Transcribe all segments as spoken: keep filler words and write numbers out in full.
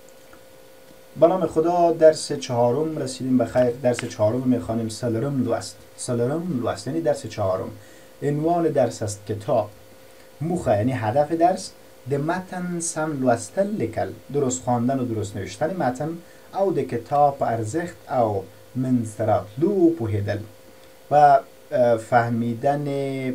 به نام خدا، درس چهارم رسیدیم به خیر. درس چهارم میخوانیم. سلرم لوست. سلرم لوست یعنی درس چهارم. عنوان درس است کتاب. موخه یعنی هدف درس. د متن سم لوستل لیکل، درست خواندن و درست نوشتن متن، او د کتاب ارزښت او منځ ته راتلو پوهیدل و فهمیدن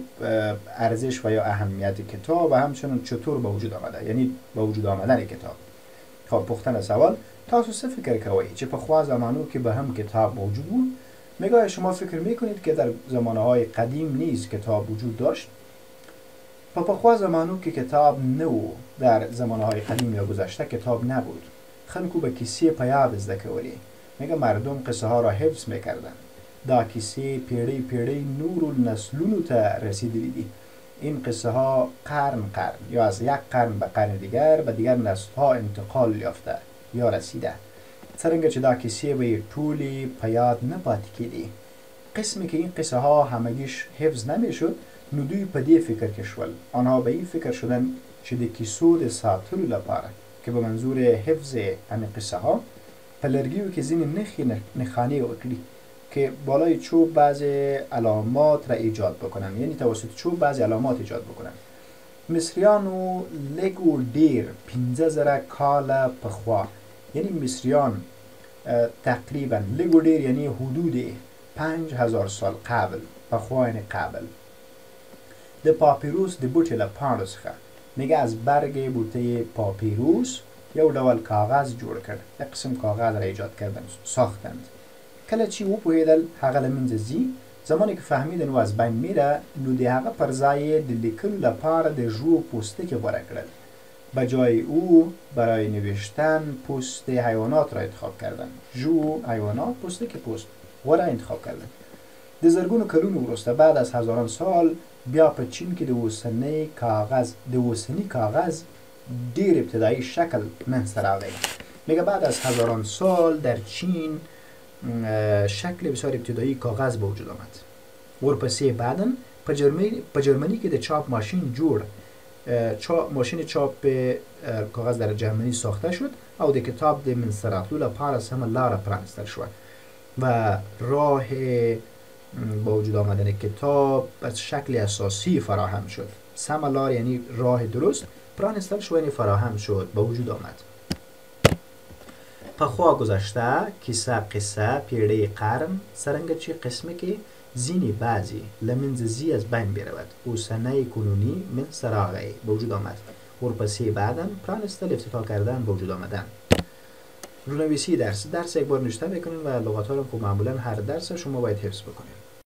ارزش و یا اهمیت کتاب و همچنین چطور به وجود آمده، یعنی به وجود آمدن کتاب. خب پختن سوال: تاسو څه فکر کوئ چې په خوا زمانو کې به هم کتاب موجود بود؟ میگه شما فکر میکنید که در زمانه های قدیم نیز کتاب وجود داشت؟ په پخوا زمانو که کتاب نو، در زمانه های قدیم یا گذشته کتاب نبود. خلکو به کیسه په یاد زده کولی. میگه مردم قصه ها را حفظ میکردن. دا کیسه پیړی پیړی نور نسلونو ته رسیدلی دی. این قصه ها قرن قرن یا از یک قرن به قرن دیگر به دیگر نسل ها انتقال یافته یا رسیده. څرنګه چې دا کیسه به ټولې په یاد نه پاتې کېدې. قسمی که این قصه ها همگیش حفظ نمیشد، نو دوی په دې فکر کې شول. آنها به این فکر شدن چې د کیسو د ساتلو لپاره که به منظور حفظ همین قصه ها په لرګیو کې ځینې نښې نښانې وکړي که بالای چوب بعض علامات را ایجاد بکنن، یعنی توسط چوب بعض علامات ایجاد بکنن. مصریانو لږ و ډیر پنځه زره کاله پخوا، یعنی مصریان تقریبا لږ و ډیر یعنی حدود پنج هزار سال قبل، پخوا یعنی قبل، د پاپیروس د بوټي له پاڼو څخه، میگه از برگ بوته پاپیروس یو ډول کاغذ جوړ کړ. یک قسم کاغذ را ایجاد کردن، ساختند. کله چې وپوهېدل هغه له منځه ځي، زمانی که فهمیدن و از بین میره، نو د هغه پر ځای د لیکلو لپاره د ژوو پوستکی غوره کړل. به جای او برای نوشتن پوست حیوانات را انتخاب کردن. ژوو حیوانات، پوستکی پوست غوره انتخاب کردن. د زرګونو کلونو وروسته، بعد از هزاران سال، بیا په چین کې د اوسنی کاغذ د اوسنی کاغذ ډیر ابتدایی شکل منځته راغی. میگه بعد از هزاران سال در چین شکل بسیار ابتدایی کاغذ به وجود آمد. ورپسې بعداً په جرمنی په جرمنی کې د چاپ ماشین جوړ چاپ ماشین چاپ کاغذ در جرمنی ساخته شد او د کتاب د منځته راتلو لپاره سمه لاره پرانستل شوه و راه با وجود آمدن کتاب از شکل اساسی فراهم شد. سمه لار یعنی راه درست، پرانستل شو یعنی فراهم شد، با وجود آمد. پخوا گذشته، کیسه قصه پیړی قرن، څرنګه چې قسمه کې ځینې بعضی له منځه ځي از بین برود. اوسنی کنونی منځته راغی، به وجود آمد. ورپسې بعداً پرانستل، افتتاح کردن، به وجود آمدن. رونویسی درس درس یک بار نوشته بکنین و لغات ها رو معمولا هر درس شما باید حفظ بکنین.